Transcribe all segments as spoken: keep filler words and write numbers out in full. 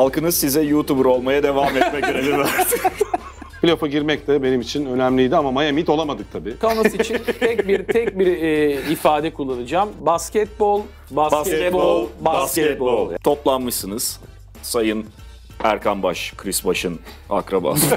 Halkınız size YouTuber olmaya devam etme görevi verdi. Playoff'a girmek de benim için önemliydi ama Miami Heat olamadık tabii. Kanos için tek bir tek bir e, ifade kullanacağım. Basketbol, basketbol, basketbol. basketbol. Toplanmışsınız. Sayın Erkan Baş, Chris Baş'ın akrabası.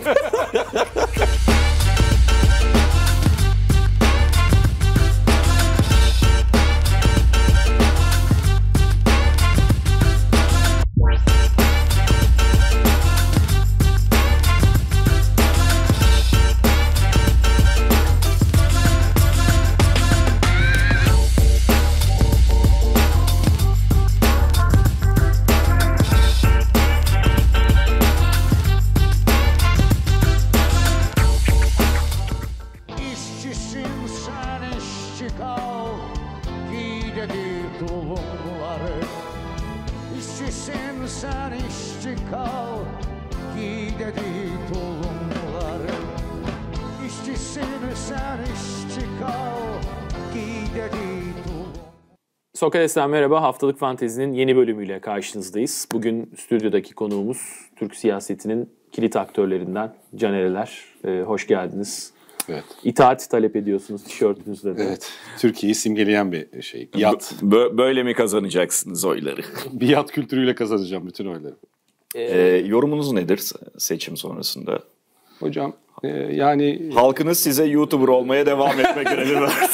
Sokrates'ten merhaba. Haftalık Fantezi'nin yeni bölümüyle karşınızdayız. Bugün stüdyodaki konuğumuz Türk siyasetinin kilit aktörlerinden Can Ereler. Ee, hoş geldiniz. Evet. İtaat talep ediyorsunuz tişörtünüzde de. Evet. Türkiye'yi simgeleyen bir şey. Biat. B- böyle mi kazanacaksınız oyları? Biat kültürüyle kazanacağım bütün oyları. Ee, yorumunuz nedir seçim sonrasında? Hocam e, yani... Halkınız size YouTuber olmaya devam etme görevi verdi.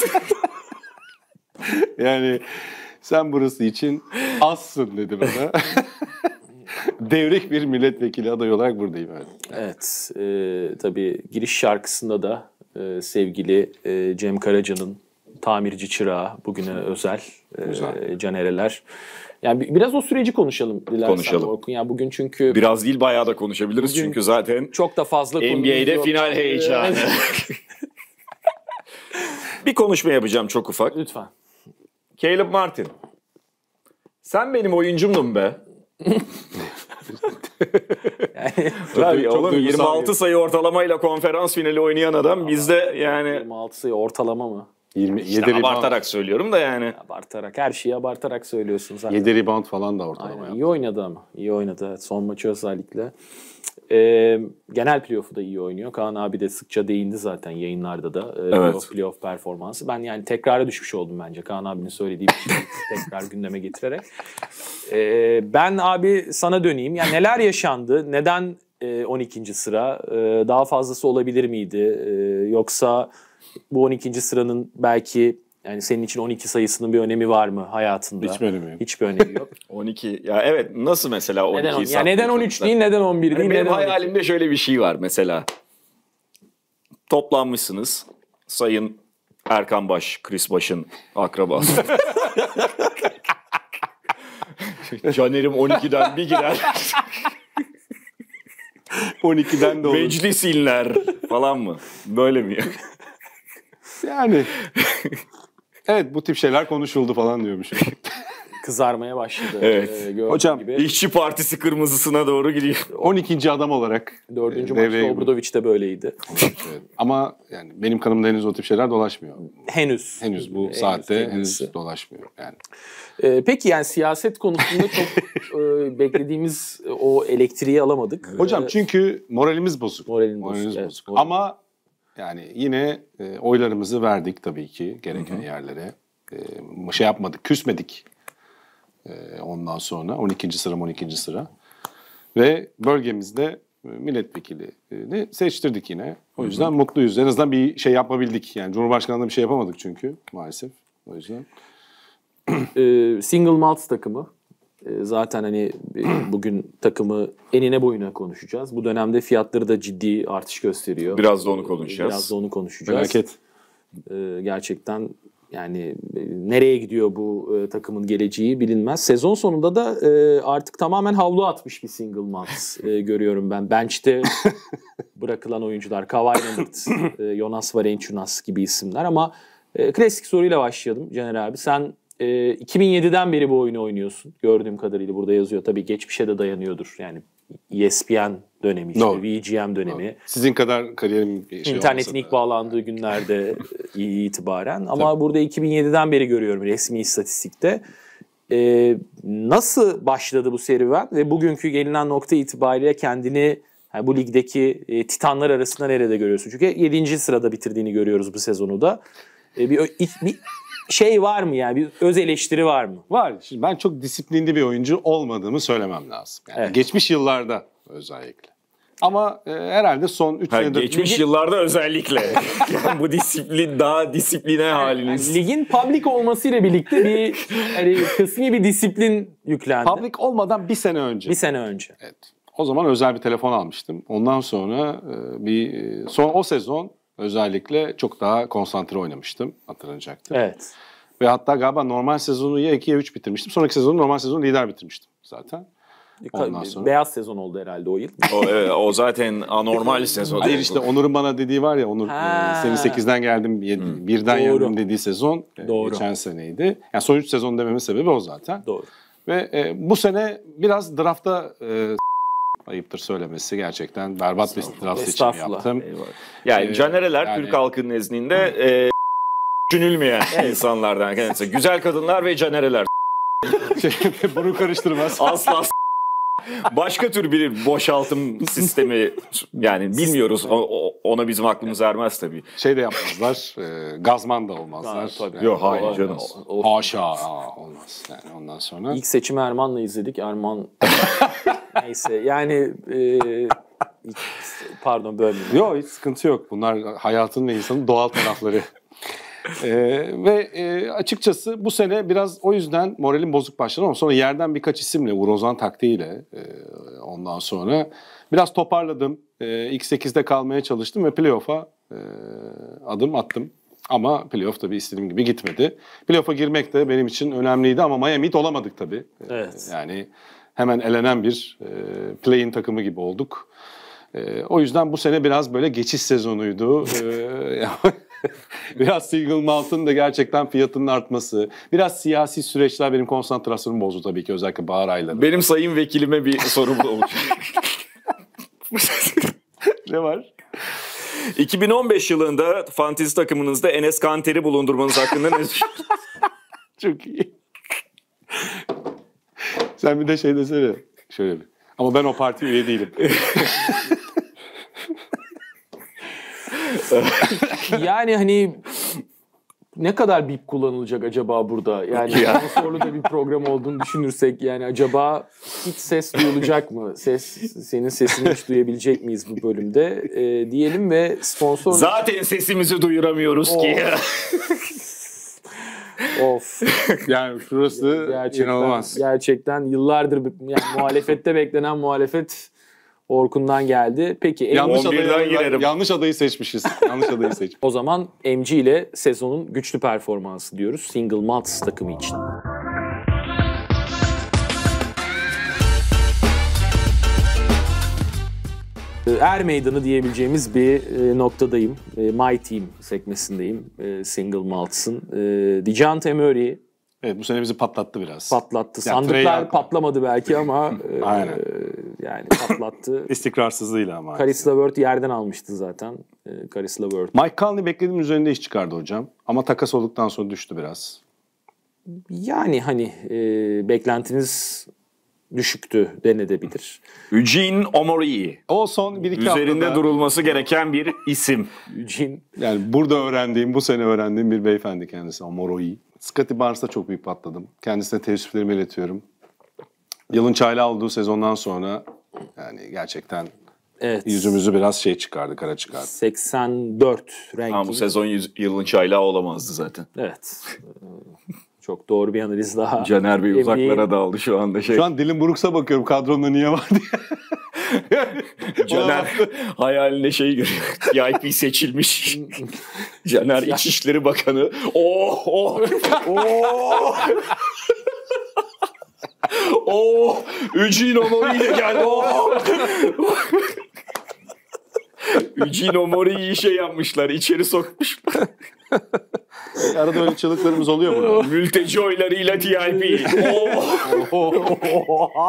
Yani sen burası için azsın dedi bana. Devrek bir milletvekili adayı olarak buradayım. Yani. Evet. E, tabii giriş şarkısında da e, sevgili e, Cem Karaca'nın Tamirci Çırağı bugüne özel e, Can Ereler. Yani biraz o süreci konuşalım dilersen. Konuşalım. Orkun. Yani bugün çünkü biraz değil bayağı da konuşabiliriz çünkü zaten çok da fazla N B A'de final heyecanı. Bir konuşma yapacağım çok ufak. Lütfen. Caleb Martin. Sen benim oyuncumdun be. Yani, Tabii oğlum yirmi altı sayı ortalamayla konferans finali oynayan adam bizde yani. yirmi altı sayı ortalama mı? yirmi, işte abartarak söylüyorum da yani. Abartarak, her şeyi abartarak söylüyorsun zaten. yedi rebound falan da ortalama. Aynen, iyi oynadı ama. İyi oynadı. Evet, son maçı özellikle. Ee, genel playoff'u da iyi oynuyor. Kaan abi de sıkça değindi zaten yayınlarda da. Ee, evet. Playoff, playoff performansı. Ben yani tekrara düşmüş oldum bence. Kaan abinin söylediği bir şeyi tekrar gündeme getirerek. Ee, ben abi sana döneyim. Yani neler yaşandı? Neden e, on ikinci sıra? Ee, daha fazlası olabilir miydi? Ee, yoksa bu on ikinci sıranın belki... Yani senin için on iki sayısının bir önemi var mı hayatında? Hiçbir önemi yok. Hiçbir önemi yok. on iki ya evet nasıl mesela on ikiyi neden, ya neden on üç değil, neden on bir değil? Yani benim neden hayalimde şöyle bir şey var mesela. Toplanmışsınız. Sayın Erkan Baş, Chris Baş'ın akrabası. Caner'im on ikiden bir girer. on ikiden de olur. Meclis inler falan mı? Böyle mi? Yani... Evet bu tip şeyler konuşuldu falan diyormuş. Kızarmaya başladı. Evet. Ee, Hocam gibi. İşçi Partisi kırmızısına doğru gidiyor. on ikinci adam olarak. Dördüncü e, maçta Obradoviç de böyleydi. Evet. Ama yani benim kanımda henüz o tip şeyler dolaşmıyor. Henüz. Henüz bu henüz, saatte henüz, henüz dolaşmıyor yani. Ee, peki yani siyaset konusunda çok e, beklediğimiz o elektriği alamadık. Hocam ee, çünkü moralimiz bozuk. Moralin moralimiz bozuk. bozuk. Evet, Ama yani yine e, oylarımızı verdik tabii ki gereken hı hı. yerlere. E, şey yapmadık, küsmedik. E, ondan sonra on ikinci sıra on ikinci sıra. Ve bölgemizde milletvekilini seçtirdik yine. O yüzden hı hı. mutluyuz. En azından bir şey yapabildik. Yani Cumhurbaşkanlığında bir şey yapamadık çünkü maalesef. O yüzden. Ee, single Malts takımı. Ee, zaten hani bugün takımı enine boyuna konuşacağız. Bu dönemde fiyatları da ciddi artış gösteriyor. Biraz da onu konuşacağız. Biraz da onu konuşacağız. Merak et. Ee, gerçekten yani nereye gidiyor bu e, takımın geleceği bilinmez. Sezon sonunda da e, artık tamamen havlu atmış bir single Malts e, görüyorum ben. Bench'te bırakılan oyuncular Kawhi Leonard, e, Jonas Valanciunas gibi isimler ama e, klasik soruyla başlayalım Caner abi. Sen e, iki bin yediden beri bu oyunu oynuyorsun. Gördüğüm kadarıyla burada yazıyor. Tabii geçmişe de dayanıyordur. Yani E S P N dönemi, işte no. V G M dönemi. No. Sizin kadar kariyerim bir şey İnternetin ilk bağlandığı günlerde itibaren. Ama Tabii. burada iki bin yediden beri görüyorum resmi istatistikte. e, nasıl başladı bu serüven ve bugünkü gelinen nokta itibariyle kendini yani bu ligdeki e, titanlar arasında nerede görüyorsun? Çünkü yedinci sırada bitirdiğini görüyoruz bu sezonu da. E, bir, bir şey var mı yani? Bir öz eleştiri var mı? Var. Şimdi ben çok disiplinli bir oyuncu olmadığımı söylemem lazım. Yani Evet. Geçmiş yıllarda özellikle. Ama e, herhalde son üç Ha, senedir... geçmiş Ligi- yıllarda özellikle. Yani bu disiplin daha disipline haliniz. Yani ligin public olmasıyla birlikte bir hani kısmi bir disiplin yüklendi. Public olmadan bir sene önce. Bir sene önce. Evet. O zaman özel bir telefon almıştım. Ondan sonra e, bir e, son o sezon özellikle çok daha konsantre oynamıştım. Hatırlanacaktır. Evet. Ve hatta galiba normal sezonu ya iki ya üç bitirmiştim. Sonraki sezonu normal sezonu lider bitirmiştim zaten. Ondan sonra- Beyaz sezon oldu herhalde o yıl. O, evet, o zaten anormal sezon. Hayır işte Onur'un bana dediği var ya Onur Ha. e, seni sekizden geldim yedi- birden Doğru. geldim dediği sezon e, Doğru. geçen seneydi. Yani son üç sezon dememin sebebi o zaten. Doğru. Ve e, bu sene biraz draftta e, ayıptır söylemesi gerçekten berbat bir draft seçimi Estağfurullah. yaptım. Eyvallah. Yani Ee, canereler yani- Türk halkının nezdinde e, düşünülmeyen insanlardan kendisi. Güzel kadınlar ve canereler. Şey, bunu karıştırmaz. Asla s- başka tür bir boşaltım sistemi yani bilmiyoruz. O- o- ona bizim aklımız ermez tabii. Şey de yapmazlar. E, gazman da olmazlar. Ha, tabii. Yani Yok hayır O- canım. o- o- Haşa aa, olmaz. Yani ondan sonra. İlk seçimi Erman'la izledik. Erman neyse yani e, pardon bölmeyeyim. Yok hiç sıkıntı yok. Bunlar hayatın ve insanın doğal tarafları. Ee, ve e, açıkçası bu sene biraz o yüzden moralim bozuk başladı ama sonra yerden birkaç isimle, Uğur Ozan taktiğiyle e, ondan sonra biraz toparladım. E, ilk sekizde kalmaya çalıştım ve playoff'a e, adım attım. Ama playoff tabii istediğim gibi gitmedi. Playoff'a girmek de benim için önemliydi ama Miami Heat olamadık tabii. Evet. E, yani hemen elenen bir e, play-in takımı gibi olduk. E, o yüzden bu sene biraz böyle geçiş sezonuydu. E, biraz single malt'ın da gerçekten fiyatının artması, biraz siyasi süreçler benim konsantrasyonumu bozdu tabii ki özellikle bahar ayları. Benim sayın vekilime bir sorum olacak. Ne var? iki bin on beş yılında fantezi takımınızda Enes Kanter'i bulundurmanız hakkında ne düşünüyorsunuz? Çok iyi. Sen bir de şey desene. Şöyle bir. Ama ben o parti üye değilim. Yani hani ne kadar bip kullanılacak acaba burada? Yani sponsorlu da bir program olduğunu düşünürsek yani acaba hiç ses duyulacak mı? Ses senin sesini hiç duyabilecek miyiz bu bölümde? Ee, diyelim ve sponsor Zaten sesimizi duyuramıyoruz ki. of Yani şurası gerçekten inanılmaz. gerçekten yıllardır yani muhalefette beklenen muhalefet Orkun'dan geldi. Peki Yanlış on birden adayı, girerim. yanlış adayı seçmişiz. Yanlış adayı seçmişiz. o zaman M G ile sezonun güçlü performansı diyoruz Single Malts takımı için. Er meydanı diyebileceğimiz bir e, noktadayım. E, My Team sekmesindeyim. E, Single Malts'ın. E, DeJounte Murray Evet bu sene bizi patlattı biraz. patlattı. Yani Sandıklar Trey Young- patlamadı belki ama e, Aynen. yani patlattı. İstikrarsızlığıyla ama. Caris LeVert yerden almıştı zaten. E, Caris LeVert. Mike Conley beklediğim üzerinde iş çıkardı hocam. Ama takas olduktan sonra düştü biraz. Yani hani e, beklentiniz düşüktü denedebilir. Eugene Omori. O son bir iki Üzerinde haftada durulması gereken bir isim. Eugene yani burada öğrendiğim, bu sene öğrendiğim bir beyefendi kendisi. Omoroi. Scottie Barnes'ta çok büyük patladım. Kendisine teessüflerimi iletiyorum. Yılın çaylağı olduğu sezondan sonra yani gerçekten evet. yüzümüzü biraz şey çıkardı, kara çıkardı. seksen dört Ama ranking. bu sezon yüz- yılın çaylağı olamazdı zaten. Evet. Ee, Çok doğru bir analiz daha. Caner Bey N B A uzaklara daldı şu anda. Şey. Şu an Dylan Brooks'a bakıyorum kadronda niye var diye. Caner hayalinde şey görüyor. T I P seçilmiş. Caner İçişleri Bakanı. Oh oh oh. Oh, Eugene Omori de geldi. Oh. Eugene Omori'yi şey yapmışlar, içeri sokmuşlar. Arada öyle çığlıklarımız oluyor burada. Mülteci oylarıyla T I P. Oh.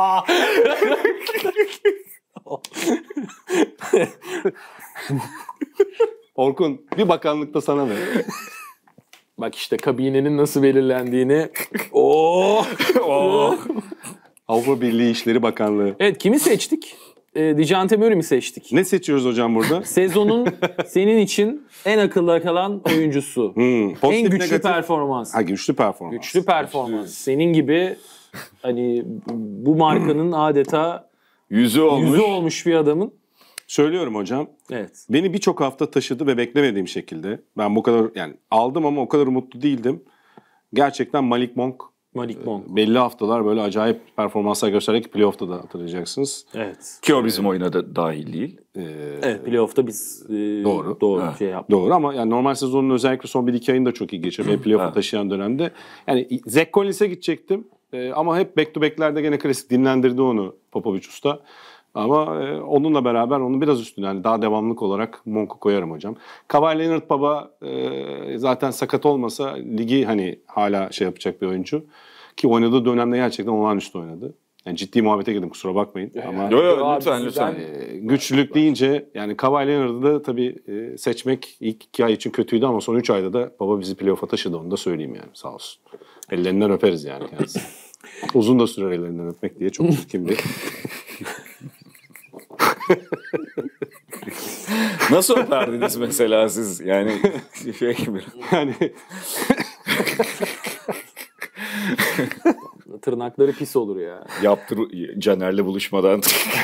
Orkun bir bakanlıkta sana ver. Bak işte kabinenin nasıl belirlendiğini. Oo. Oo. Avrupa Birliği İşleri Bakanlığı. Evet, kimi seçtik? E, Dijante Murray'i seçtik. Ne seçiyoruz hocam burada? Sezonun senin için en akılda kalan oyuncusu. Hmm, pozitif, en güçlü negatif. performans. Ha, güçlü performans. Güçlü performans. Senin gibi hani bu markanın adeta Yüzü olmuş. yüzü olmuş bir adamın. Söylüyorum hocam. Evet. Beni birçok hafta taşıdı ve beklemediğim şekilde. Ben bu kadar yani aldım ama o kadar umutlu değildim. Gerçekten Malik Monk Malik Monk. belli haftalar böyle acayip performanslar göstererek playoff'ta da hatırlayacaksınız. Evet. Ki o bizim oyuna da dahil değil. Ee, Evet, playoff'ta biz e, Doğru. doğru Ha. şey yaptık. Doğru ama yani normal sezonun özellikle son bir iki ayını da çok iyi geçirdi. Ve playoff'a Ha. taşıyan dönemde. Yani Zach Collins'e gidecektim. Ee, ama hep back to back'lerde gene klasik dinlendirdi onu Popovic Usta. Ama e, onunla beraber onun biraz üstüne yani daha devamlık olarak Monk'u koyarım hocam. Kawhi Leonard baba e, zaten sakat olmasa ligi hani hala şey yapacak bir oyuncu. Ki oynadığı dönemde gerçekten olağanüstü oynadı. Yani ciddi muhabbete girdim kusura bakmayın. Ama Yo yo Abi lütfen sizden- lütfen. e, güçlülük deyince yani Kawhi Leonard'ı da tabii e, seçmek ilk iki ay için kötüydü ama son üç ayda da baba bizi playoff'a taşıdı onu da söyleyeyim yani sağ olsun. Ellerinden öperiz yani kendisi. Uzun da sürer ellerinden öpmek diye çok çirkin bir. Nasıl öperdiniz mesela siz? Yani şey gibi. Yani Tırnakları pis olur ya. Yaptır Caner'le buluşmadan.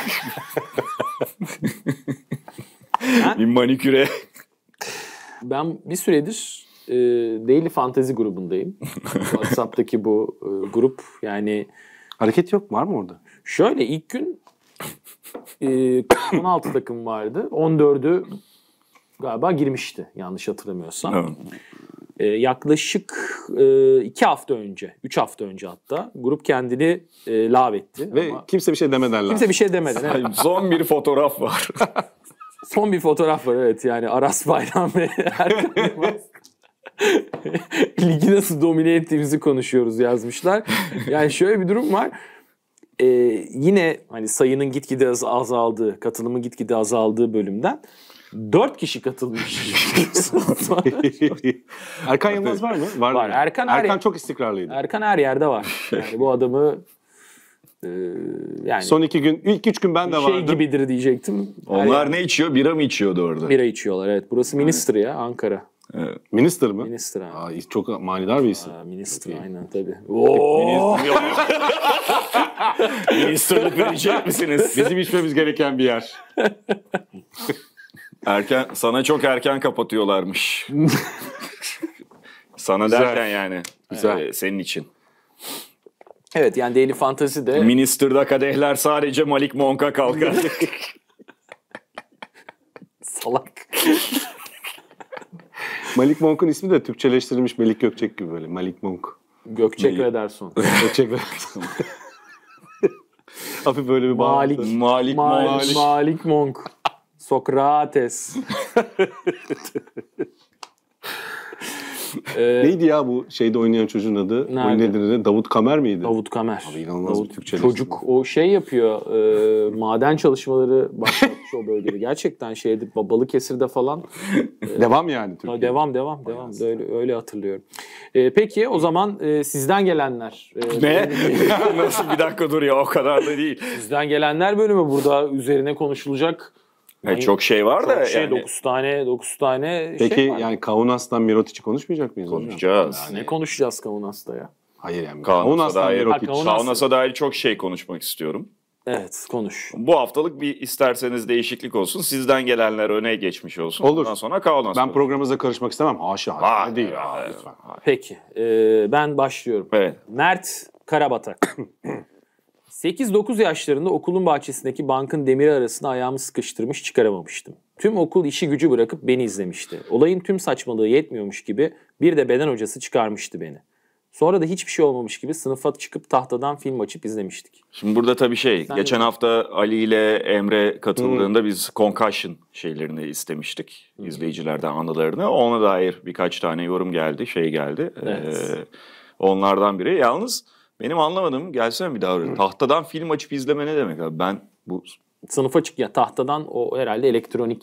Bir maniküre. Ben bir süredir e, Daily Fantasy grubundayım. WhatsApp'taki bu e, grup yani hareket yok var mı orada? şöyle ilk gün e, on altı takım vardı. on dördü galiba girmişti yanlış hatırlamıyorsam. Evet. E, yaklaşık e, iki hafta önce, üç hafta önce hatta grup kendini e, lağvetti. Ve Ama kimse bir şey demeden kimse bir şey demedi. Evet. Son bir fotoğraf var. Son bir fotoğraf var evet yani Aras Bayram ve Erkan Yılmaz. Ligi nasıl domine ettiğimizi konuşuyoruz yazmışlar. Yani şöyle bir durum var. Ee, yine hani sayının gitgide az- azaldığı, katılımın gitgide azaldığı bölümden dört kişi katılmış. Erkan Yılmaz var mı? Var. Var. mı? Erkan her- Erkan çok istikrarlıydı. Erkan her yerde var. Yani bu adamı e, yani Son iki gün, ilk üç gün ben de şey vardım. gibidir diyecektim. Her Onlar yer- ne içiyor? Bira mı içiyordu orada? bira içiyorlar evet. Burası Minister ya Ankara. Evet. Minister mı? Minister abi. Aa, çok manidar bir isim. Aa, Minister aynen tabii. Oo! Ministerlik verecek misiniz? Bizim içmemiz gereken bir yer. Erken, sana çok erken kapatıyorlarmış. Sana derken yani. Güzel. Ee, senin için. Evet yani Daily Fantasy'de Minister'da kadehler sadece Malik Monk'a kalkar. salak. Malik Monk'un ismi de Türkçeleştirilmiş Melik Gökçek gibi böyle. Malik Monk. Gökçek ve Ederson. Gökçek ve hafif böyle bir Malik. bağlantı. Malik Malik, Monk. Malik Monk. Sokrates. ee, Neydi ya bu şeyde oynayan çocuğun adı? Nerede? Oyun nedir? Davut Kamer miydi? Davut Kamer. Abi inanılmaz Davut- bir Türkçeleştirme. Çocuk o şey yapıyor. E, maden çalışmaları başlatmış o bölgede. Gerçekten şeydi Balıkesir'de falan. Devam yani Ha, Türkiye. devam devam devam. Öyle, öyle hatırlıyorum. E, peki o zaman e, sizden gelenler. E, Ne? Nasıl bir dakika dur ya o kadar da değil. Sizden gelenler bölümü burada üzerine konuşulacak. Yani çok şey var da Çok şey yani dokuz tane dokuz tane Peki şey var. yani Kaunas'tan Mirotic'i konuşmayacak mıyız hocam? konuşacağız. Ne konuşacağız Kaunas'ta ya? Hayır yani. Kaunas'a Kaunas'tan dair, Mirotic. Ha, Kaunas- Kaunas'a dair çok şey konuşmak istiyorum. Evet konuş. Bu haftalık bir isterseniz değişiklik olsun. Sizden gelenler öne geçmiş olsun. Olur. Ondan sonra Kaunas. Ben programınıza karışmak istemem. Haşa. Ha, Haşa. Değil. evet, Aa, evet. lütfen. Peki e, ben başlıyorum. Evet. Mert Karabatak. sekiz dokuz yaşlarında okulun bahçesindeki bankın demiri arasına ayağımı sıkıştırmış çıkaramamıştım. Tüm okul işi gücü bırakıp beni izlemişti. Olayın tüm saçmalığı yetmiyormuş gibi bir de beden hocası çıkarmıştı beni. Sonra da hiçbir şey olmamış gibi sınıfa çıkıp tahtadan film açıp izlemiştik. Şimdi burada tabii şey, Sen geçen de- hafta Ali ile Emre katıldığında biz concussion şeylerini istemiştik. İzleyicilerden anılarını. Ona dair birkaç tane yorum geldi, şey geldi. Evet. Ee, onlardan biri. Yalnız benim anlamadığım, gelsene bir daha oraya. Tahtadan film açıp izleme ne demek abi? Ben bu Sınıfa çık ya tahtadan o herhalde elektronik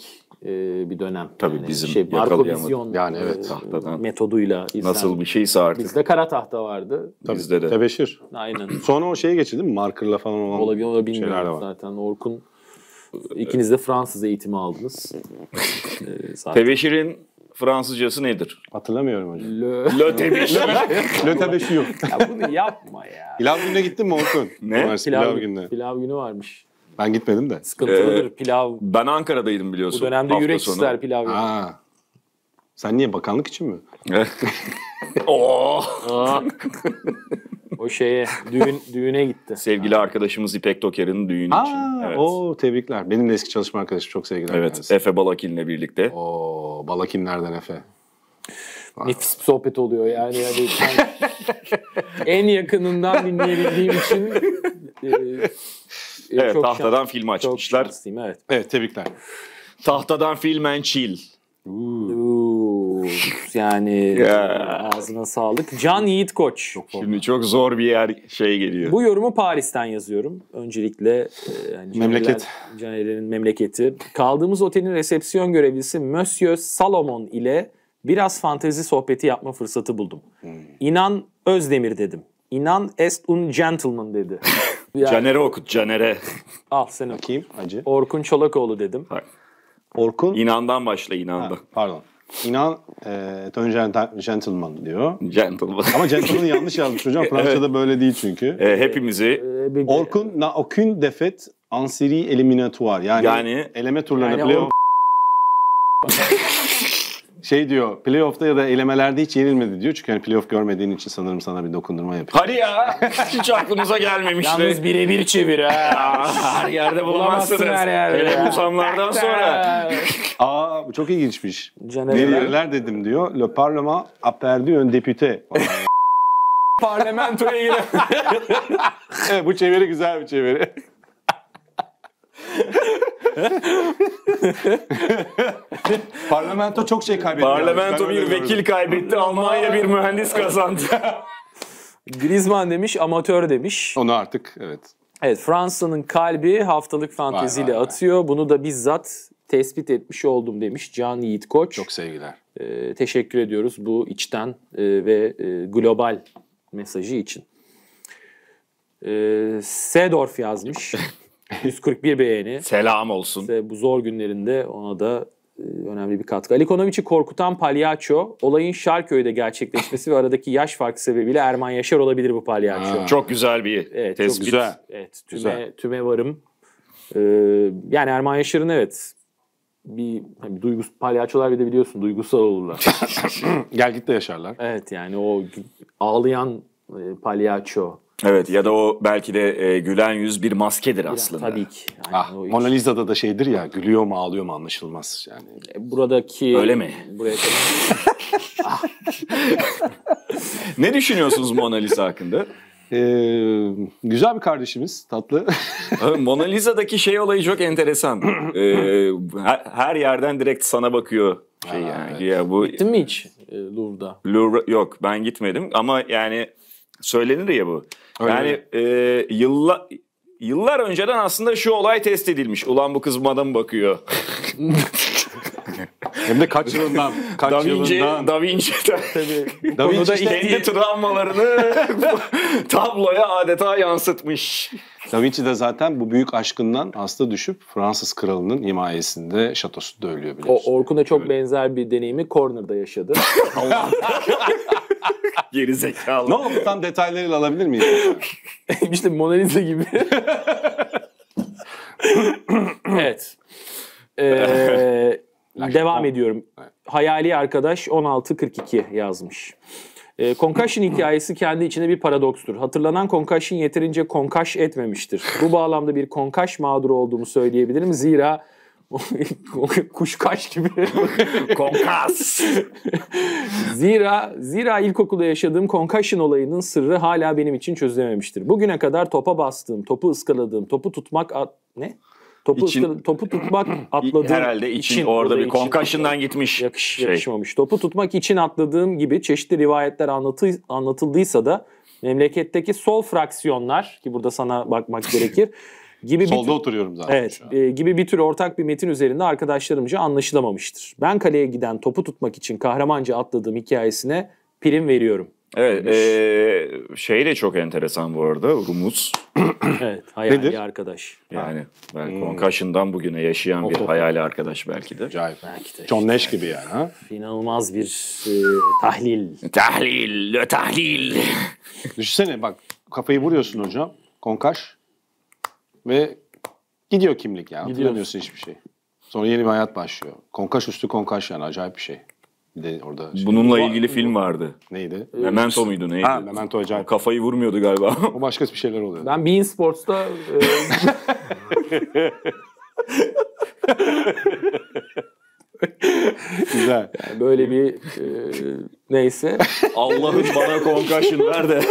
e, bir dönem. Tabii yani bizim şey, Marco yakalayamadık. Vizyon Yani evet, e, tahtadan. metoduyla izlen. Nasıl bir şeyse artık. Bizde kara tahta vardı. Tabii, Bizde de. tebeşir. Aynen. Sonra o şeye geçti değil mi? Marker'la falan olan Olabilir, olabilir şeyler de bilmiyorum var. zaten. Orkun, ikiniz de Fransız eğitimi aldınız. Ee, zaten. Tebeşirin Fransızcası nedir? Hatırlamıyorum hocam. Le... Le tebeşir. Le tebeşir yok. Ya bunu yapma ya. Pilav gününe gittin mi Orkun? Ne? Üniversite Pilav, pilav pilav, gününe. pilav günü varmış. Ben gitmedim de. Sıkıntılıdır pilav. Ben Ankara'daydım biliyorsun. Bu dönemde hafta yürek sonu. ister pilav günü. Aa. Sen niye bakanlık için mi? Oh! O şeye, düğün, düğüne gitti. Sevgili arkadaşımız İpek Toker'in düğünü Aa, için. Evet. o tebrikler. Benim de eski çalışma arkadaşım, çok sevgiler. Evet, kendisi. Efe Balakin'le birlikte. Oo, Balakinlerden Efe. Nefis bir sohbet oluyor yani. yani ben en yakınından dinleyebildiğim için e, e, Evet, çok tahtadan şans- film çok açmışlar. şanslıyım, evet. Evet, tebrikler. Tahtadan film and chill. Uuu, yani Ya. ağzına sağlık. Can Yiğit Koç. Şimdi çok zor bir yer şey geliyor. Bu yorumu Paris'ten yazıyorum. Öncelikle e, yani Memleket. Canerler- Canerlerin memleketi. Kaldığımız otelin resepsiyon görevlisi Monsieur Salomon ile biraz fantezi sohbeti yapma fırsatı buldum. İnan Özdemir dedim. İnan est un gentleman dedi. Yani, Caner'e okut, Caner'e. al sen oku. Kim? Acı. Orkun Çolakoğlu dedim. Orkun. İnandan başla, Ha, inandan. pardon. İnan e, Tön Gentleman diyor. Gentleman. Ama gentleman'ı yanlış yazmış hocam. Fransa'da böyle değil çünkü. E, hepimizi Ee, bir- Orkun n'a aucune défaite en série éliminatoire. Yani, Yani- eleme turlarına Yani playoff. Şey diyor, playoff'ta ya da elemelerde hiç yenilmedi diyor. Çünkü hani playoff görmediğin için sanırım sana bir dokundurma yapıyor. hadi ya, hiç aklımıza gelmemişti. Yalnız birebir çevir ha. Her yerde Bulamazsın bulamazsınız. her yerde. Hele ya. bu zamlardan sonra. Aa, bu çok ilginçmiş. Caner Neler dedim diyor. Le Parlement a perdu un député. parlamentoya giren. Evet, bu çeviri güzel bir çeviri. Parlamento çok şey kaybetti. Parlamento Ben bir öyle vekil gördüm. kaybetti, Almanya bir mühendis kazandı. Griezmann demiş, amatör demiş. Onu artık evet. Evet, Fransa'nın kalbi haftalık fanteziyle Vay vay vay. atıyor. Bunu da bizzat tespit etmiş oldum demiş Can Yiğit Koç. Çok sevgiler. Ee, teşekkür ediyoruz bu içten e, ve e, global mesajı için. Ee, Sedorf yazmış. yüz kırk bir beğeni. Selam olsun. İşte bu zor günlerinde ona da e, önemli bir katkı. Ali Konovic'i korkutan palyaço, olayın Şarköy'de gerçekleşmesi ve aradaki yaş farkı sebebiyle Erman Yaşar olabilir bu palyaço. Ha. Çok güzel bir Evet, tespit. çok Güzel. Evet, tüme, Güzel. tüme varım. Ee, yani Erman Yaşar'ın evet bir hani duygus palyaçolar bir de biliyorsun duygusal olurlar. Gel git de yaşarlar. Evet yani o gü- ağlayan e, palyaço. Evet, ya da o belki de e, gülen yüz bir maskedir aslında. Tabii ki. Yani Ah, o Mona Lisa'da da şeydir ya, gülüyor mu ağlıyor mu anlaşılmaz yani. e, buradaki Öyle mi? Buraya Ne düşünüyorsunuz Mona Lisa hakkında? Ee, güzel bir kardeşimiz, tatlı. Abi, Mona Lisa'daki şey olayı çok enteresan. Ee, her, her yerden direkt sana bakıyor. Şey Ha, yani. evet. Ya bu gittin mi hiç e, Louvre'da? Louvre, yok ben gitmedim ama yani söylenir ya bu. Öyle yani e, yılla, yıllar önceden aslında şu olay test edilmiş. Ulan bu kız bana mı bakıyor? Hem de kaç yılından, kaç Da Vinci, yılından. Da Vinci'den Tabii. Da Vinci Konuda işte kendi travmalarını tabloya adeta yansıtmış. Da Vinci de zaten bu büyük aşkından hasta düşüp Fransız kralının himayesinde şatosunda ölüyor O, biliyorsun. Orkun'a çok benzer bir deneyimi Corner'da yaşadı. Geri zekalı. Ne oldu, tam detaylarıyla alabilir miyiz? işte Mona Lisa gibi. evet. Ee, devam ediyorum. Hayali arkadaş on altı kırk iki yazmış. E, Concussion hikayesi kendi içinde bir paradokstur. Hatırlanan Concussion yeterince konkaş etmemiştir. Bu bağlamda bir konkaş mağduru olduğumu söyleyebilirim. Zira kuşkaş gibi. Konkas. Zira zira ilkokulda yaşadığım concussion olayının sırrı hala benim için çözülememiştir. Bugüne kadar topa bastığım, topu ıskaladığım, topu tutmak at, ne? Topu İçin- ıskala- topu tutmak atladığım Herhalde için, için orada bir için- concussion'dan gitmiş. yakış, şey. yakışmamış. Topu tutmak için atladığım gibi çeşitli rivayetler anlatı, anlatıldıysa da memleketteki sol fraksiyonlar ki burada sana bakmak gerekir. Gibi Solda bir tür, oturuyorum zaten evet, şu an. e, gibi bir tür ortak bir metin üzerinde arkadaşlarımca anlaşılamamıştır. Ben kaleye giden topu tutmak için kahramanca atladığım hikayesine prim veriyorum. Evet, e, şey de çok enteresan bu arada. Rumuz. Evet, hayali Nedir? arkadaş. Yani belki Concussion'dan bugüne yaşayan bir Of, of. hayali arkadaş belki de. Acayip. Belki de John Nash gibi yani ha. inanılmaz bir e, tahlil. Tahlil, le tahlil. Düşünsene bak kafayı vuruyorsun hocam. Konkaş. Ve gidiyor kimlik yani. Hatırlamıyorsun hiçbir şey. Sonra yeni bir hayat başlıyor. Konkaş üstü konkaş yani acayip bir şey. Bir de orada şey, Bununla ilgili film vardı. neydi? Memento muydu neydi? Ha, Memento acayip. O kafayı vurmuyordu galiba. O başka bir şeyler oluyor. Ben Bein Sports'ta e, Güzel. böyle bir e, neyse. Allah'ım bana concussion ver de.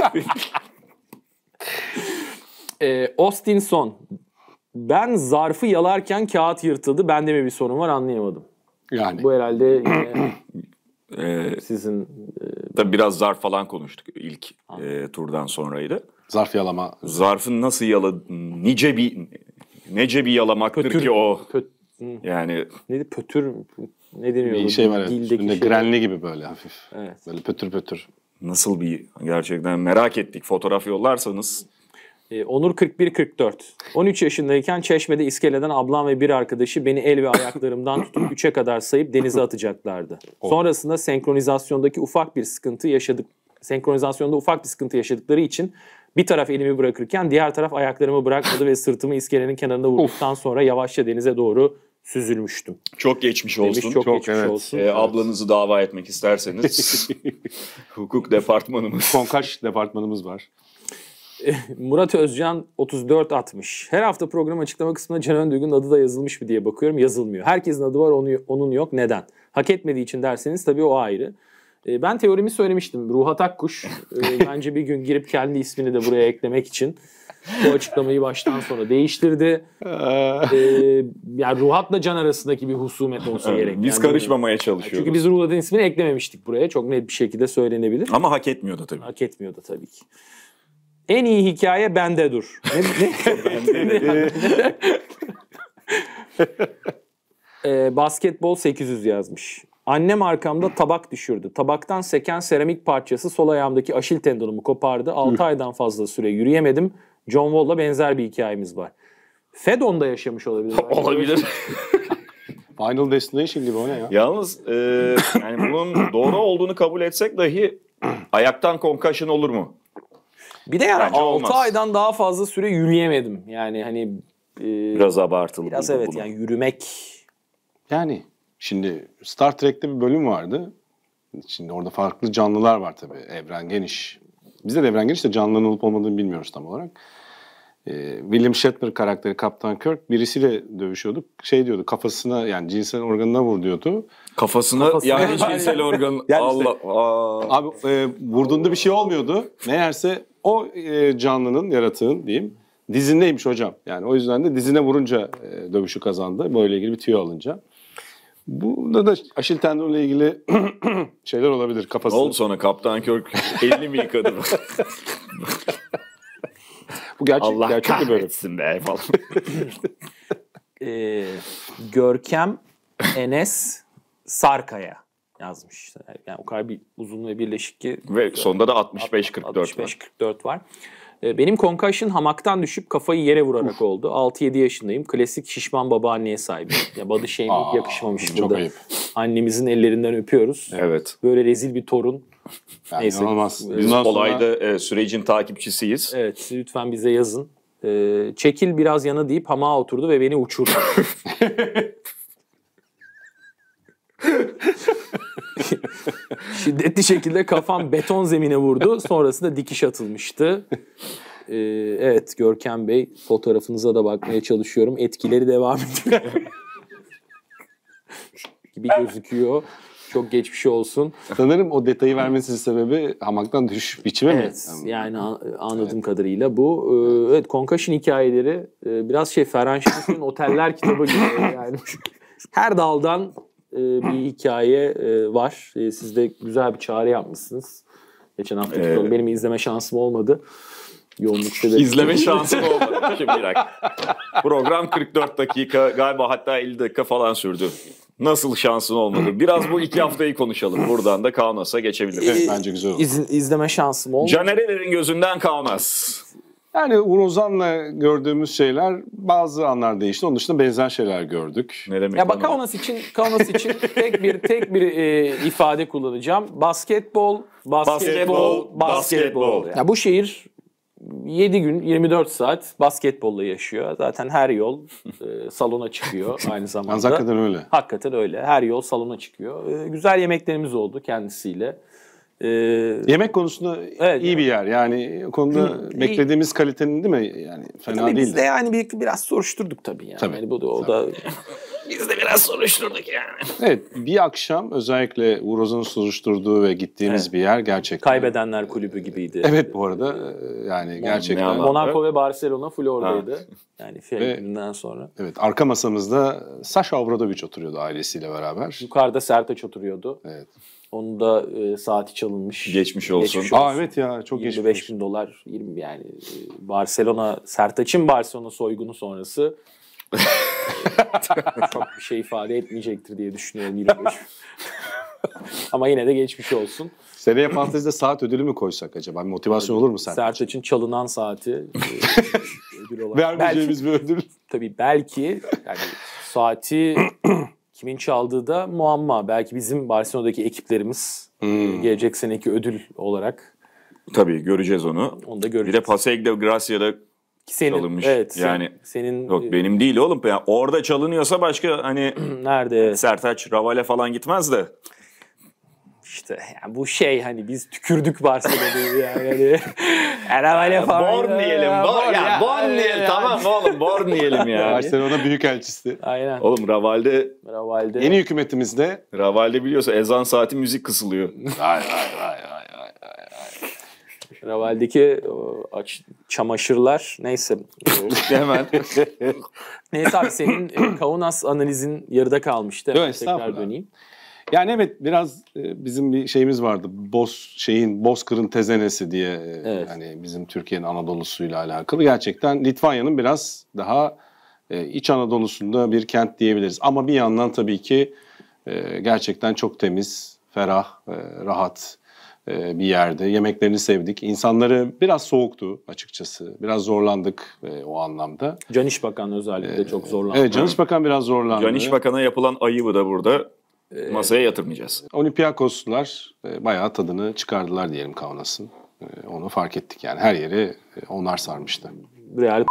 E, Austin Son. Ben zarfı yalarken kağıt yırtıldı. Bende mi bir sorun var anlayamadım. Yani. Bu herhalde yine Ee, sizin tabii biraz zarf falan konuştuk ilk e, turdan sonraydı. Zarf yalama. Zarfın nasıl yala, nice bir, nece bir yalamaktır Pötür- ki o. pöt, Yani neydi pötür ne deniyor? Bir şey var evet. Dildeki Üstünde şey. grenli gibi böyle hafif. Evet. Böyle pötür pötür. nasıl bir gerçekten merak ettik. Fotoğraf yollarsanız. Ee, Onur kırk bir kırk dört. on üç yaşındayken Çeşme'de iskeleden ablam ve bir arkadaşı beni el ve ayaklarımdan tutup üçe kadar sayıp denize atacaklardı. Sonrasında senkronizasyondaki ufak bir sıkıntı yaşadık. Senkronizasyonda ufak bir sıkıntı yaşadıkları için bir taraf elimi bırakırken diğer taraf ayaklarımı bırakmadı ve sırtımı iskelenin kenarında vurduktan sonra yavaşça denize doğru süzülmüştüm. Çok geçmiş Demiş, olsun. çok, Çok, geçmiş evet. olsun. Ee, ablanızı dava etmek isterseniz hukuk departmanımız. Konkaş departmanımız var. Murat Özcan otuz dört altmış. Her hafta program açıklama kısmında Can Önduygun'un adı da yazılmış mı diye bakıyorum. Yazılmıyor. Herkesin adı var, onu, onun yok. Neden? Hak etmediği için derseniz tabii o ayrı. Ee, ben teorimi söylemiştim. Ruhat Akkuş. Ee, bence bir gün girip kendi ismini de buraya eklemek için bu açıklamayı baştan sona değiştirdi. Ee, yani Ruhat'la Can arasındaki bir husumet olsa gerek. Biz Yani karışmamaya çalışıyoruz. çünkü biz Ruhat'ın ismini eklememiştik buraya. Çok net bir şekilde söylenebilir. Ama hak etmiyordu tabii. Hak etmiyordu tabii ki. En iyi hikaye bende dur. Ne, ne? ee, basketbol sekiz yüz yazmış. Annem arkamda tabak düşürdü. Tabaktan seken seramik parçası sol ayağımdaki aşil tendonumu kopardı. altı aydan fazla süre yürüyemedim. John Wall'la benzer bir hikayemiz var. Fedon'da yaşamış olabilir. Olabilir. Final Destination gibi o ne ya? Yalnız e, yani bunun doğru olduğunu kabul etsek dahi ayaktan concussion olur mu? Bir de yani Bence olmaz. altı aydan daha fazla süre yürüyemedim. Yani hani e, Biraz abartılı. biraz buldum evet bunu. yani yürümek. Yani şimdi Star Trek'te bir bölüm vardı. Şimdi orada farklı canlılar var tabii. Evren geniş. Bizde de evren geniş de canlıların olup olmadığını bilmiyoruz tam olarak. Ee, William Shatner karakteri Kaptan Kirk birisiyle dövüşüyorduk. Şey diyordu kafasına yani cinsel organına vur diyordu. Kafasına, Kafasına yani yani- cinsel organ. Yani işte- Allah. Aa. Abi e, vurduğunda bir şey olmuyordu. Meğerse o e, canlının, yaratığın diyeyim dizindeymiş hocam. Yani o yüzden de dizine vurunca e, dövüşü kazandı. Böyle ilgili bir tüyo alınca. Bunda da aşil tendonla ilgili şeyler olabilir Ne kafası. oldu sonra Kaptan Kirk elini mi yıkadı? Bu gerçek, Allah gerçek bir bölüm. kahretsin be falan. Ee, Görkem Enes Sarkaya yazmış. Yani o kadar bir uzun ve birleşik ki Ve sonunda da altmış beş kırk dört altmış beş var. kırk dört var. Ee, Benim concussion hamaktan düşüp kafayı yere vurarak oldu. altı yedi yaşındayım. Klasik şişman babaanneye sahibim. Ya body shaming Aa, yakışmamış çok burada. ayıp. Annemizin ellerinden öpüyoruz. Evet. Böyle rezil bir torun. Yani Neyse. inanılmaz. Biz Bundan sonra- olayda e, sürecin takipçisiyiz. Evet, lütfen bize yazın. Ee, çekil biraz yana deyip hamağa oturdu ve beni uçurdu. Şiddetli şekilde kafam beton zemine vurdu. Sonrasında dikiş atılmıştı. Ee, evet Görkem Bey, fotoğrafınıza da bakmaya çalışıyorum. Etkileri devam ediyor. gibi gözüküyor. Çok geçmiş olsun. Sanırım o detayı vermesinin sebebi hamaktan düşüş biçimi mi? Evet, yani an- anladığım kadarıyla bu. Ee, evet, concussion hikayeleri e, biraz şey Ferhan Şensoy'un Oteller kitabı gibi yani. Her daldan e, bir hikaye e, var. E, siz de güzel bir çağrı yapmışsınız. Geçen hafta Ee, benim izleme şansım olmadı. yoğunluk sebebi. İzleme şansım olmadı. Şimdi bir dakika. Program kırk dört dakika galiba, hatta elli dakika falan sürdü. Nasıl şansın olmadı? Biraz bu iki haftayı konuşalım. Buradan da Kaunas'a geçebiliriz. Evet, bence güzel oldu. İz, izleme şansım oldu. Canerelerin gözünden Kaunas. Yani Uğur Ozan'la gördüğümüz şeyler bazı anlar değişti. Onun dışında benzer şeyler gördük. Ne demek? Ya bak onu? Kaunas için Kaunas için tek bir tek bir e, ifade kullanacağım. Basketbol, basketbol, Basketbol, basketbol. basketbol. Ya bu şehir yedi gün yirmi dört saat basketbolla yaşıyor. Zaten her yol e, salona çıkıyor aynı zamanda. Yalnız hakikaten öyle. Hakikaten öyle. Her yol salona çıkıyor. E, güzel yemeklerimiz oldu kendisiyle. E, Yemek konusunda Evet, iyi bir yer. Yani o konuda Hı, beklediğimiz kalitenin değil mi? Yani fena tabii biz değildi. de yani bir, biraz soruşturduk tabii yani. Tabii, Yani bu da o tabii. da Biz de biraz soruşturduk yani. Evet, bir akşam özellikle Uğur Ozan'ın soruşturduğu ve gittiğimiz Evet. bir yer gerçekten. Kaybedenler kulübü gibiydi. Evet, bu arada e, yani gerçekten. anlamda? Monaco ve Barcelona full oradaydı. Yani film Ve- gününden sonra. Evet, arka masamızda Saša Obradović oturuyordu ailesiyle beraber. Yukarıda Sertaç oturuyordu. Evet. Onun da e, saati çalınmış. Geçmiş olsun. Aa evet ya, çok yirmi geçmiş beş olsun. bin dolar yirmi yani e, Barcelona Sertaç'ın Barcelona soygunu sonrası e, çok bir şey ifade etmeyecektir diye düşünüyorum yirmi beş. Ama yine de geçmiş olsun. Seneye fantezide saat ödülü mü koysak acaba? Bir motivasyon olur mu sen? Sertaç'ın çalınan saati e, ödül olarak. Belki, Vermeyeceğimiz bir ödül. tabii belki yani saati kimin çaldığı da muamma. Belki bizim Barcelona'daki ekiplerimiz Hmm. gelecek seneki ödül olarak Tabii göreceğiz onu. onu da Bir göreceğiz. de Paseo de Gracia'da Ki senin, çalınmış. evet, Yani- senin yok benim değil oğlum. Yani orada çalınıyorsa başka hani nerede Sertaç, Ravale falan gitmez de. işte yani bu şey hani biz tükürdük Barcelona'yı yani. yani Arabayla falan. Born diyelim. Born, ya, Born diyelim. Tamam oğlum Born diyelim ya. Barcelona Büyükelçisi. Aynen. Oğlum Raval'de, Raval'de. Yeni hükümetimizde Raval'de biliyorsa ezan saati müzik kısılıyor. Vay vay vay vay vay. Raval'deki o, aç, çamaşırlar neyse. Hemen. Neyse abi senin e, Kaunas analizin yarıda kalmıştı. Yok, Tekrar estağfurullah. döneyim. Yani evet biraz e, bizim bir şeyimiz vardı. Boz şeyin Bozkır'ın tezenesi diye e, Evet. hani bizim Türkiye'nin Anadolu'suyla alakalı. Gerçekten Litvanya'nın biraz daha e, iç Anadolu'sunda bir kent diyebiliriz. Ama bir yandan tabii ki e, gerçekten çok temiz, ferah, e, rahat e, bir yerde. Yemeklerini sevdik. İnsanları biraz soğuktu açıkçası. Biraz zorlandık e, o anlamda. Can İşbakan özellikle çok zorlandı. Evet, Can İşbakan biraz zorlandı. Can İşbakan'a yapılan ayıbı da burada masaya yatırmayacağız. Olympiakoslular e, bayağı tadını çıkardılar diyelim Kaunas'ın. E, onu fark ettik yani. Her yeri e, onlar sarmıştı. Real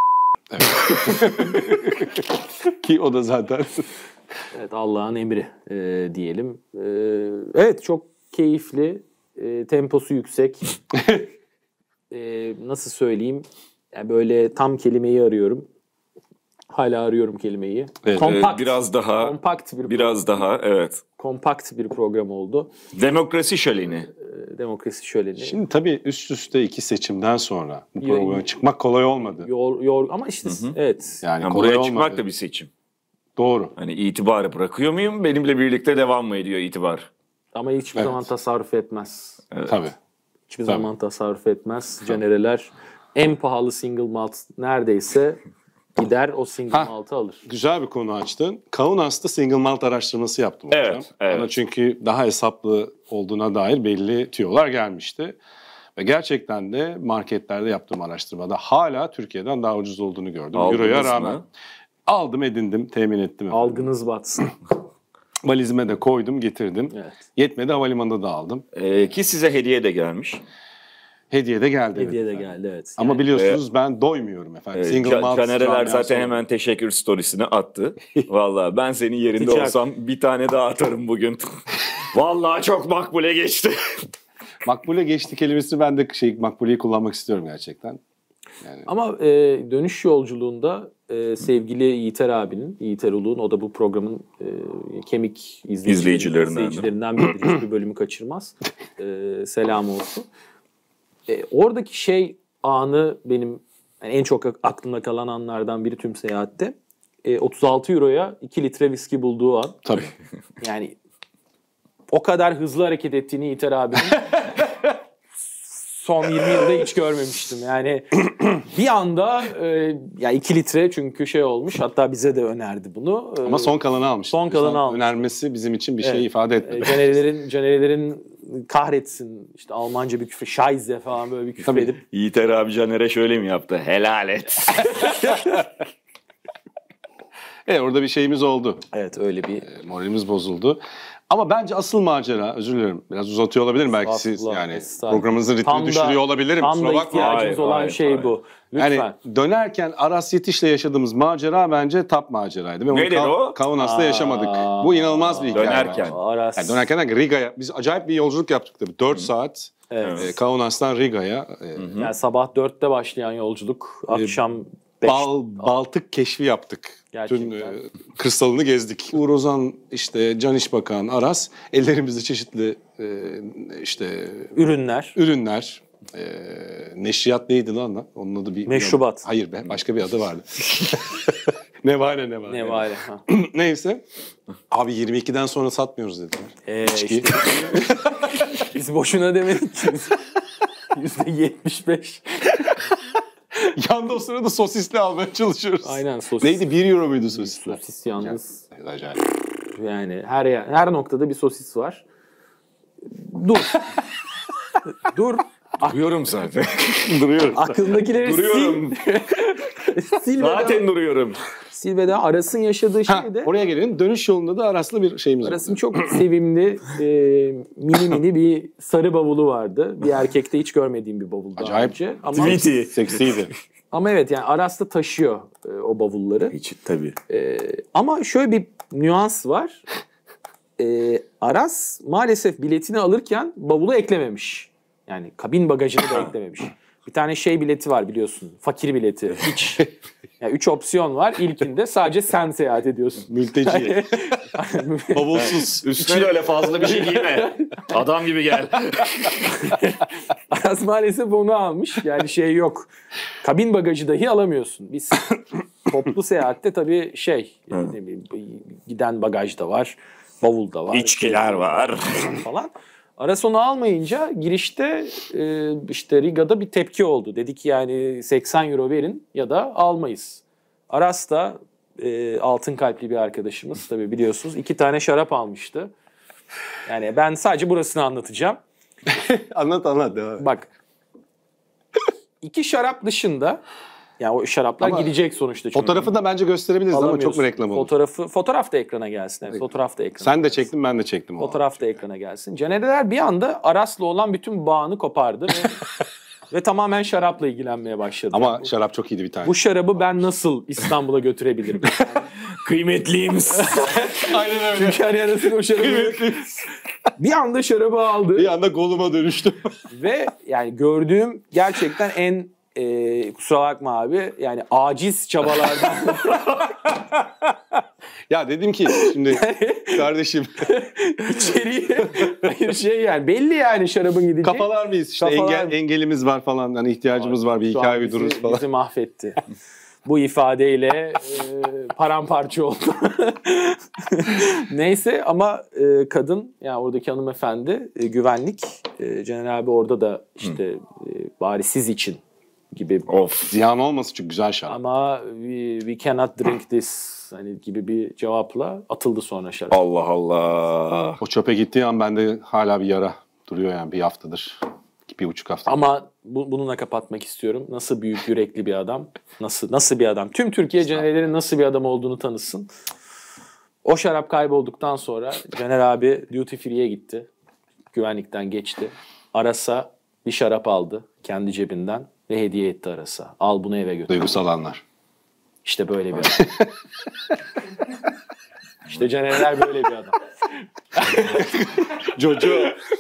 Ki o da zaten. evet, Allah'ın emri e, diyelim. E, evet çok keyifli. E, temposu yüksek. E, nasıl söyleyeyim? Yani böyle tam kelimeyi arıyorum. Hala arıyorum kelimeyi. Evet, kompakt. Ee, biraz daha, kompakt bir biraz daha evet. kompakt bir program oldu. Demokrasi şöleni. E, demokrasi şöleni. Şimdi tabii üst üste iki seçimden sonra bu Yo- programa çıkmak kolay olmadı. Yor, yor, ama işte evet. Yani Yani kolay buraya olmadı. çıkmak da bir seçim. Doğru. Hani itibarı bırakıyor muyum? Benimle birlikte devam mı ediyor itibar? Ama hiçbir Evet. zaman tasarruf etmez. Tabii. Hiçbir Tabii. zaman tasarruf etmez. Canereler en pahalı single malt neredeyse gider o single Ha. malt'ı alır. Güzel bir konu açtın. Kaunas'ta single malt araştırması yaptım Evet, hocam. evet. Bana çünkü daha hesaplı olduğuna dair belli tüyolar gelmişti. Ve gerçekten de marketlerde yaptığım araştırmada hala Türkiye'den daha ucuz olduğunu gördüm. Aldınız Euro'ya mı? rağmen. Aldım, edindim, temin ettim. efendim. Algınız batsın. Valizime de koydum, getirdim. Evet. Yetmedi, havalimanında da aldım. Ee, ki size hediye de gelmiş. Hediye de geldi. Hediye evet de efendim. geldi evet. Ama Yani biliyorsunuz ben doymuyorum efendim. Ee, Single Ca- malt Canereler camiası zaten olarak. hemen teşekkür storiesini attı. Vallahi ben senin yerinde Atacak. olsam bir tane daha atarım bugün. Vallahi çok makbule geçti. Makbule geçti kelimesini ben de şey makbuleyi kullanmak istiyorum gerçekten. Ama e, dönüş yolculuğunda e, sevgili Yiğiter abinin, Yiğiter Uluğ'un, o da bu programın e, kemik izleyicileri- İzleyicilerinden de. izleyicilerinden biridir. Hiçbir bölümü kaçırmaz. E, selam olsun. E, oradaki şey anı benim yani en çok aklımda kalan anlardan biri tüm seyahatte. E, otuz altı euroya iki litre viski bulduğu an. Tabii. Yani o kadar hızlı hareket ettiğini Yiğiter abinin son yirmi yılda hiç görmemiştim. Yani bir anda e, ya iki litre çünkü şey olmuş. Hatta bize de önerdi bunu. E, Ama son kalanı almış. Son kalanı almış. Önermesi bizim için bir Evet. şey ifade etmedi. E, Canerelerin, Canerelerin kahretsin işte Almanca bir küfür, Scheiße falan böyle bir küfür Tabii. edip. Yiğiter abi Caner'e şöyle mi yaptı? Helal et. Evet, orada bir şeyimiz oldu. Evet öyle bir Moralimiz bozuldu. Ama bence asıl macera, özür dilerim, biraz uzatıyor olabilirim belki siz Estağfurullah, yani estağfurullah. programınızın Tam ritmini da- düşürüyor olabilirim. tam Kusura da bakma. ihtiyacımız Hayır, olan hayır, şey hayır. bu. Lütfen. Yani dönerken Aras Yetiş'le yaşadığımız macera bence tap maceraydı. Ve onu Nedir Ka- o? Kaunas'ta yaşamadık. Bu inanılmaz bir hikaye. Dönerken. bence. Aras. Yani dönerken derken Riga'ya, biz acayip bir yolculuk yaptık tabii. dört saat Evet. e, Kaunas'tan Riga'ya. E, Yani sabah dörtte başlayan yolculuk, akşam beş. Bal, Baltık keşfi yaptık. Gerçekten. Tüm e, kırsalını gezdik. Uğur Ozan, işte Can İşbakan, Aras. Ellerimizde çeşitli e, işte Ürünler. ürünler. E, neşriyat neydi lan lan? Onun adı bir... Meşrubat. Hayır be, başka bir adı vardı. ne var ne ne var. Ne var ya? Neyse. Abi yirmi ikiden sonra satmıyoruz dediler. Ee, İçki. işte, biz boşuna demedik ki. yüzde yetmiş beş. Yanda o sırada sosisli almaya çalışıyoruz. Aynen sosis. Neydi? bir euro muydu sosisler? Sosis yalnız. Acayip. Yani her yer- her noktada bir sosis var. Dur. Dur. Duruyorum zaten. Duruyoruz. Aklındakileri Duruyorum. sil. sil ve Zaten de, duruyorum. sil ve de Aras'ın yaşadığı Ha, şey de oraya gelelim. Dönüş yolunda da Aras'la bir şeyimiz Aras'ın oldu. çok sevimli e, mini mini bir sarı bavulu vardı. Bir erkekte hiç görmediğim bir bavul daha Acayip. önce. Ama, Tweety. Seksiydi. ama evet yani Aras da taşıyor e, o bavulları. Hiç tabii. E, ama şöyle bir nüans var. E, Aras maalesef biletini alırken bavulu eklememiş. Yani kabin bagajını da eklememiş. Bir tane şey bileti var biliyorsun. Fakir bileti. Hiç. Yani üç opsiyon var. İlkinde sadece sen seyahat ediyorsun. Mülteci. Bavulsuz. Üstüne de öyle fazla bir şey giyme. Adam gibi gel. Aras maalesef onu almış. Yani şey yok. Kabin bagajı dahi alamıyorsun. Biz toplu seyahatte tabii şey ne bileyim, giden bagaj da var. Bavul da var. İçkiler var. Falan. Aras onu almayınca girişte e, işte Riga'da bir tepki oldu. Dedi ki yani seksen euro verin ya da almayız. Aras da e, altın kalpli bir arkadaşımız tabii biliyorsunuz. iki tane şarap almıştı. Yani ben sadece burasını anlatacağım. anlat anlat. Devam. Bak. iki şarap dışında yani o şaraplar Ama gidecek sonuçta. Çünkü. Fotoğrafı da bence gösterebiliriz ama çok Alamıyorsun. mu reklam olur? Fotoğrafı, fotoğraf da ekrana gelsin. Evet, fotoğraf da ekrana Sen de gelsin. çektin, ben de çektim. Fotoğraf da ekrana gelsin. Canereler bir anda Aras'la olan bütün bağını kopardı ve, ve tamamen şarapla ilgilenmeye başladı. Ama bu, şarap çok iyiydi bir tane. bu şarabı ben nasıl İstanbul'a götürebilirim? Kıymetliyimiz. Aynen öyle. Çünkü hani arasında o şarabı... bir anda şarabı aldı. Bir anda goluma dönüştüm. Ve yani gördüğüm gerçekten en e, kusura bakma abi yani aciz çabalardan ya dedim ki şimdi kardeşim içeriye hayır şey yani belli yani şarabın gideceği. kafalar mıyız? İşte Kafalar- engel, engelimiz var falan. Hani ihtiyacımız var. Bir Şu an hikaye bizi- uydururuz falan. Bizi mahvetti. Bu ifadeyle e, paramparça oldu. Neyse ama e, kadın yani oradaki hanımefendi e, güvenlik. E, Caner abi orada da işte e, bari siz için gibi. Of. Ziyan olmasın çünkü güzel şarap. Ama we, we cannot drink this hani gibi bir cevapla atıldı sonra şarap. Allah Allah. O çöpe gittiği an bende hala bir yara duruyor yani bir haftadır. Bir buçuk hafta. Ama bu, bununla kapatmak istiyorum. Nasıl büyük yürekli bir adam. Nasıl nasıl bir adam. Tüm Türkiye Caner'lerin nasıl bir adam olduğunu tanısın. O şarap kaybolduktan sonra Caner abi duty free'ye gitti. Güvenlikten geçti. Aras'a bir şarap aldı kendi cebinden ve hediye etti Aras'a. Al bunu eve götür. Duygusal anlar. İşte böyle bir adam. İşte Caner'ler böyle bir adam. Jojo.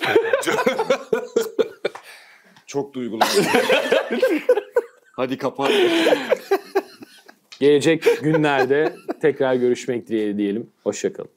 Çok duygulandım. Hadi kapat. Gelecek günlerde tekrar görüşmek dileğiyle diyelim. Hoşça kalın.